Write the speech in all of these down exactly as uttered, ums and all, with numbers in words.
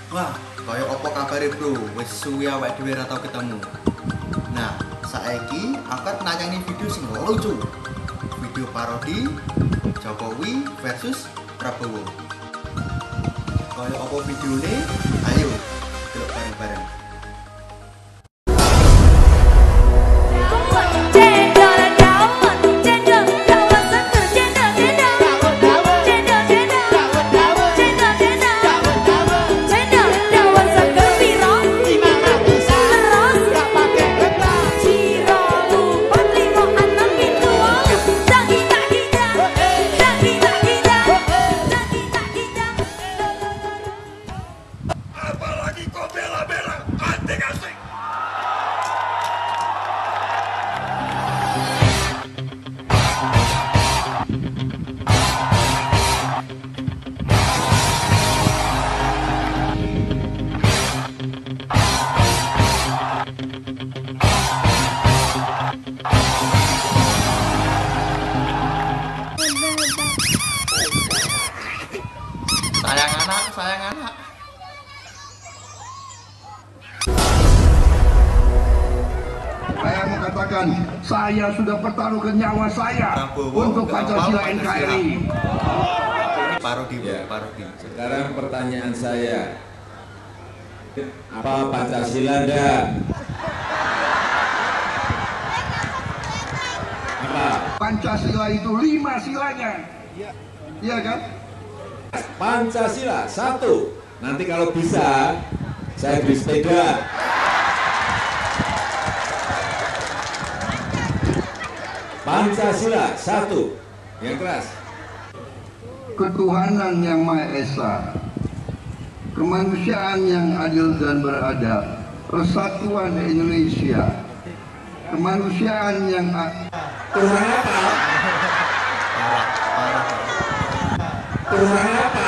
Wah, kaya apa kabare bro? Wis suwi awake dhewe ora tau ketemu. Nah, saiki aku arep nanyani video sing lucu. Video parodi Jokowi versus Prabowo. Kaya apa videone? Ayo, delok bareng-bareng. Sayang anak, sayang anak. Saya mau katakan, saya sudah pertaruhkan nyawa saya Prabowo, untuk Pancasila N K R I. Ini parodi, bro, Ya. parodi. Sekarang pertanyaan saya, apa Pancasila enggak? Apa? Pancasila itu lima silanya. Iya kan? Pancasila satu. Nanti kalau bisa saya beri sepeda. Pancasila satu. Yang keras. Ketuhanan yang Maha Esa, kemanusiaan yang adil dan beradab, persatuan Indonesia, kemanusiaan yang Kurang apa? Parah, parah. Kurang apa?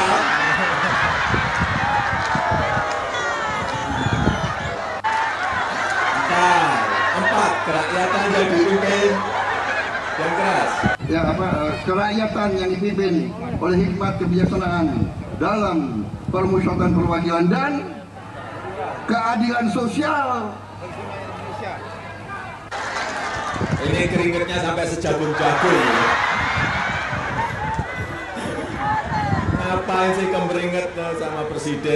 Empat. Empat. Kerakyatan yang dipimpin. Yang keras. yang apa eh, kerakyatan yang dipimpin oleh hikmat kebijaksanaan dalam permusyawaratan perwakilan dan keadilan sosial. Ini keringetnya sampai sejagung-jagung. Ngapain sih kemeringet sama presiden?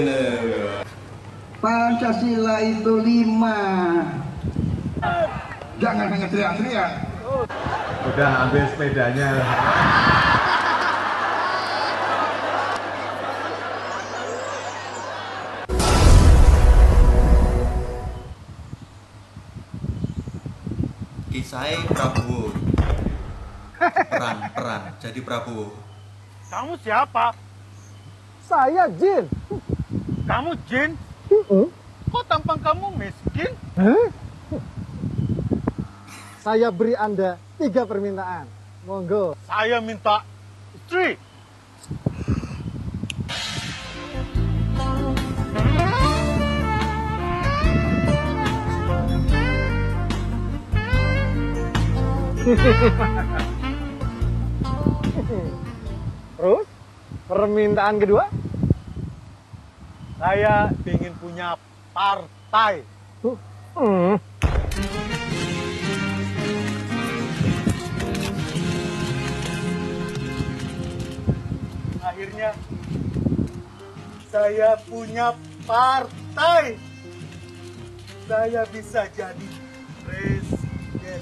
Pancasila itu lima. Jangan hanya teriak-teriak. Udah ambil sepedanya. Kisahnya Prabowo. Peran, peran. Jadi Prabowo. Kamu siapa? Saya Jin. Kamu Jin? Kok tampang kamu miskin? Saya beri Anda tiga permintaan. Monggo. Saya minta istri. Terus, permintaan kedua? Saya ingin punya partai. Hmm. Akhirnya saya punya partai. Saya bisa jadi presiden.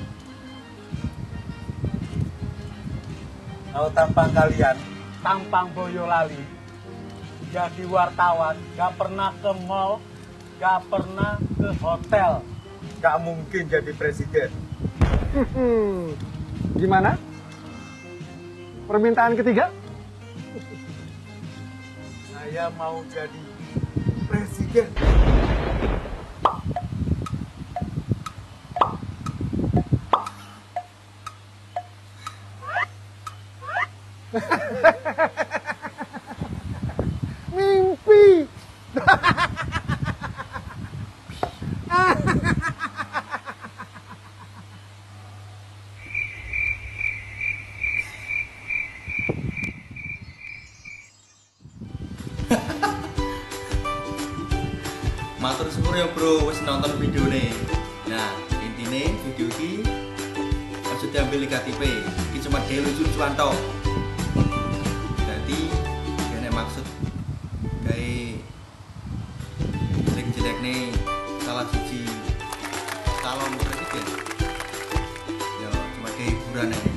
Kalau tampang kalian, tampang Boyolali, jadi wartawan, gak pernah ke mall, gak pernah ke hotel, gak mungkin jadi presiden. Hmm. Gimana? Permintaan ketiga? Saya mau jadi presiden. Mimpi. Matur syukur ya bro wis nonton video nih. Nah intinya video ini harus diambil negatif. Ini cuma dia lucu-lucuan tok. Jadi gak maksud kayak jelek-jelek nih salah siji calon presiden. Ya cuma kayak hiburan nih.